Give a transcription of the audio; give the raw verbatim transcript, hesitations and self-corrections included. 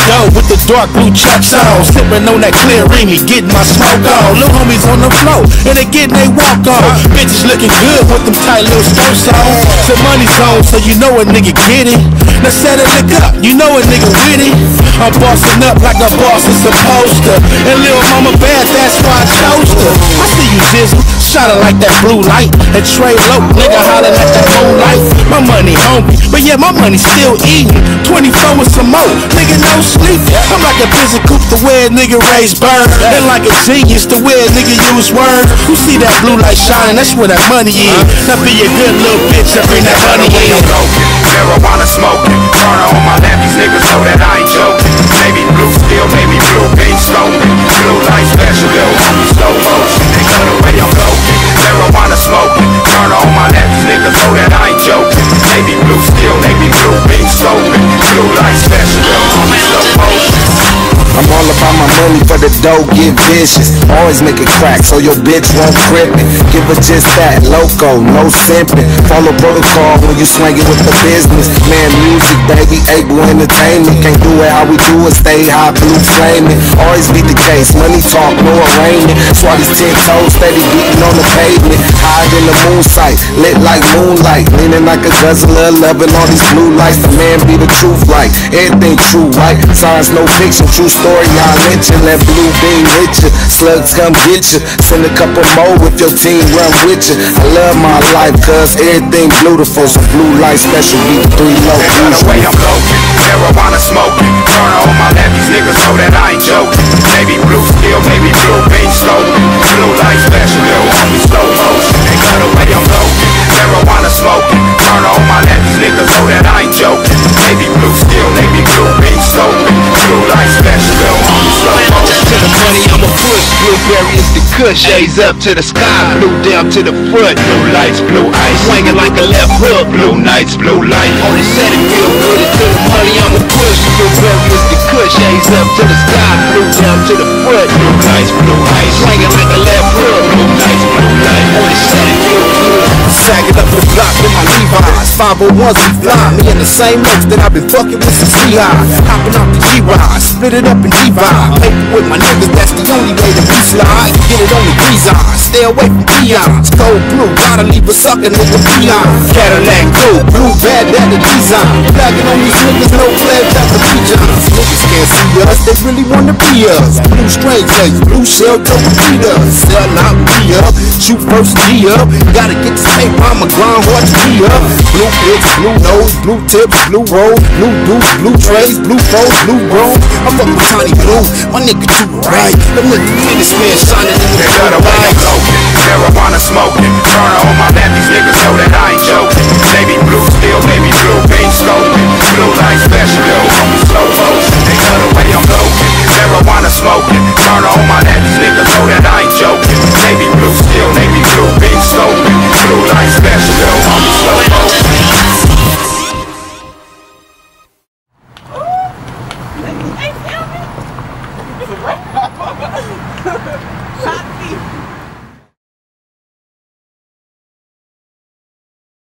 dough with the dark blue chucks on, sipping on that clear Remy, getting my smoke on. Little homies on the floor, and they getting they walk on. Bitches looking good with them tight little skirts on. The money's on, so you know a nigga get it. Now set it look up, you know a nigga with it. I'm bossing up like a boss is supposed to. And little mama bad, that's why I chose her. I see you jizzle, shining like that blue light. And Trey Low, nigga hollering at that moonlight. My money hungry, but yeah, my money still eating. twenty-four with some more, nigga no sleep. I'm like a busy coop the way a nigga raise bird. And like a genius the way a nigga use words. Who see that blue light shining, that's where that money is. Now be a good little bitch and bring that money in. Marijuana smoking, turn on my lap, these niggas know that I ain't joking. Maybe blue steel, maybe blue pink smoking. Blue light special, little homie slow motion. They know the way I'm loking. Marijuana smoking, turn on my lap, these niggas know that I ain't joking. Maybe blue steel, maybe blue pink smoking. Blue light special, little homie slow motion. I'm all about my money for the dough, get vicious. Always make it crack so your bitch won't crip it. Give her just that, loco, no simping. Follow protocol when you swing it with the business. Man, music, baby, able entertainment. Can't do it how we do it, stay high, blue flaming. Always be the case, money talk, no arraignment. Swatty's ten toes, steady beating on the pavement. Higher than the moon sight, lit like moonlight. Leaning like a guzzler, loving all these blue lights. The man be the truth like, everything true, right? Science, no fiction, true story. Y'all mention that blue beam with you. Slugs come get you. Send a couple more if your team run with you. I love my life cause everything beautiful. So blue light special, be three low. They know the way I'm loking. Marijuana smoking. Turn on my lap, these niggas know that I ain't joking. Maybe blue steel, maybe blue pink smoking. Blue light special, little homie slow motion. They know the way I'm loking. Marijuana smoking. Turn on my lap, these niggas know that I ain't joking. Maybe blue steel, maybe blue pink smoking. Blue light special. To the money, I'ma push. Blueberry is the kush. Shades up to the sky, blue down to the foot. Blue lights, blue ice, swinging like a left hook. Blue nights, blue light. On the set it feel good. To the money, I'ma push. Blueberry is the kush. Shades up to the sky, blue down to the foot. Blue lights, blue ice, swinging like a left hook. Blue nights, blue light. On the set it feel good. Sagging up the block with my Levi's. five oh ones we fly. Me in the same notes that I've been fucking with since C-High. Hopping off the G-Ride, split it up in G-Vibe. Paper with my niggas, that's the only way that we slide. Get it on the G-Zine, stay away from peons. Cold blue, gotta leave a sucker nigga peon. Cadillac cool, blue bad, that the design. Flagging on these niggas, no pledge out the P-Johns. Niggas can't see us, they really wanna be us. Blue straight face, blue shell toe beat us. Sell out, be up, shoot first G up. Gotta get this paper, I'ma grind hard to be up. Blue pics, blue nose, blue tips, blue roll, blue boots, blue trays, blue foes, blue roll. I'm fucking Tiny Blue, my nigga too right. Them niggas, this man shining in the They know the way I'm loking. Marijuana smoking. Turn on my lap, these